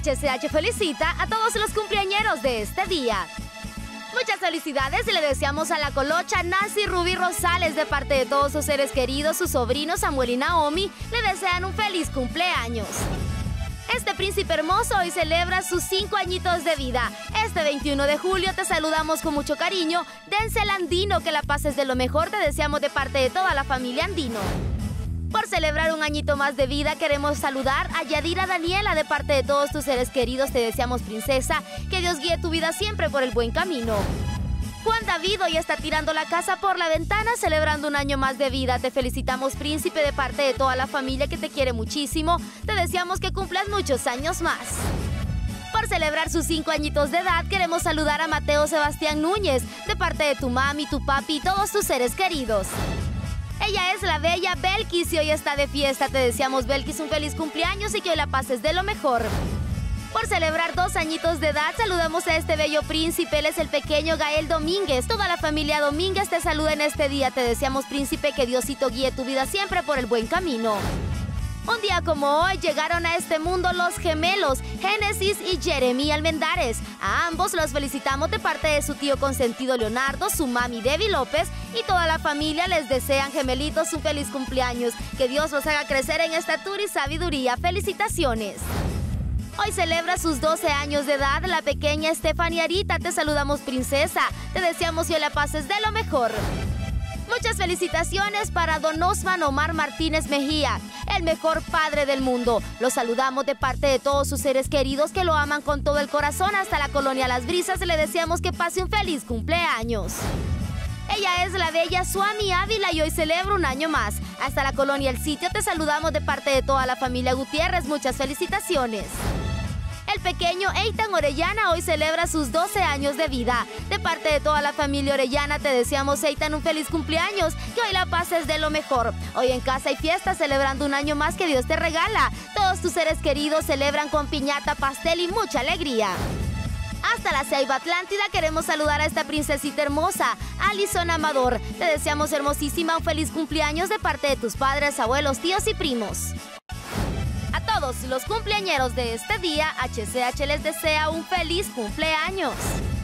HCH felicita a todos los cumpleañeros de este día. Muchas felicidades y le deseamos a la colocha Nancy Rubí Rosales de parte de todos sus seres queridos, sus sobrinos Samuel y Naomi, le desean un feliz cumpleaños. Este príncipe hermoso hoy celebra sus 5 añitos de vida. Este 21 de julio te saludamos con mucho cariño. Denzel Andino, que la pases de lo mejor, te deseamos de parte de toda la familia Andino. Por celebrar un añito más de vida, queremos saludar a Yadira Daniela de parte de todos tus seres queridos. Te deseamos, princesa, que Dios guíe tu vida siempre por el buen camino. Juan David hoy está tirando la casa por la ventana celebrando un año más de vida. Te felicitamos, príncipe, de parte de toda la familia que te quiere muchísimo. Te deseamos que cumplas muchos años más. Por celebrar sus 5 añitos de edad, queremos saludar a Mateo Sebastián Núñez de parte de tu mami, tu papi y todos tus seres queridos. Ella es la bella Belkis y hoy está de fiesta. Te deseamos, Belkis, un feliz cumpleaños y que hoy la pases de lo mejor. Por celebrar 2 añitos de edad, saludamos a este bello príncipe. Él es el pequeño Gael Domínguez. Toda la familia Domínguez te saluda en este día. Te deseamos, príncipe, que Diosito guíe tu vida siempre por el buen camino. Un día como hoy llegaron a este mundo los gemelos Génesis y Jeremy Almendares. A ambos los felicitamos de parte de su tío consentido Leonardo, su mami Debbie López y toda la familia. Les desean, gemelitos, un feliz cumpleaños. Que Dios los haga crecer en estatura y sabiduría. Felicitaciones. Hoy celebra sus 12 años de edad la pequeña Stephanie Arita. Te saludamos, princesa. Te deseamos que la pases de lo mejor. Muchas felicitaciones para don Osman Omar Martínez Mejía, el mejor padre del mundo. Lo saludamos de parte de todos sus seres queridos que lo aman con todo el corazón. Hasta la colonia Las Brisas le deseamos que pase un feliz cumpleaños. Ella es la bella Suami Ávila y hoy celebra un año más. Hasta la colonia El Sitio te saludamos de parte de toda la familia Gutiérrez. Muchas felicitaciones. El pequeño Eitan Orellana hoy celebra sus 12 años de vida. De parte de toda la familia Orellana te deseamos, Eitan, un feliz cumpleaños, que hoy la pases de lo mejor. Hoy en casa hay fiesta celebrando un año más que Dios te regala. Todos tus seres queridos celebran con piñata, pastel y mucha alegría. Hasta la Ceiba Atlántida queremos saludar a esta princesita hermosa, Alison Amador. Te deseamos, hermosísima, un feliz cumpleaños de parte de tus padres, abuelos, tíos y primos. A todos los cumpleañeros de este día, HCH les desea un feliz cumpleaños.